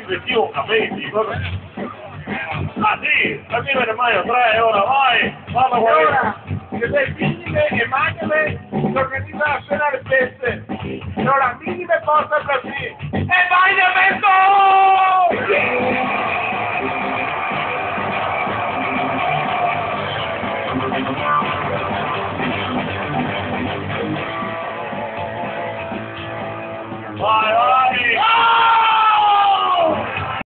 vestito capelli, ah sì, a me mai 3 ora vai, vado qua. Allora, che sei minime e magnime, si organizza la cena alle feste. Allora, minime porta per sì. E vai nel vento!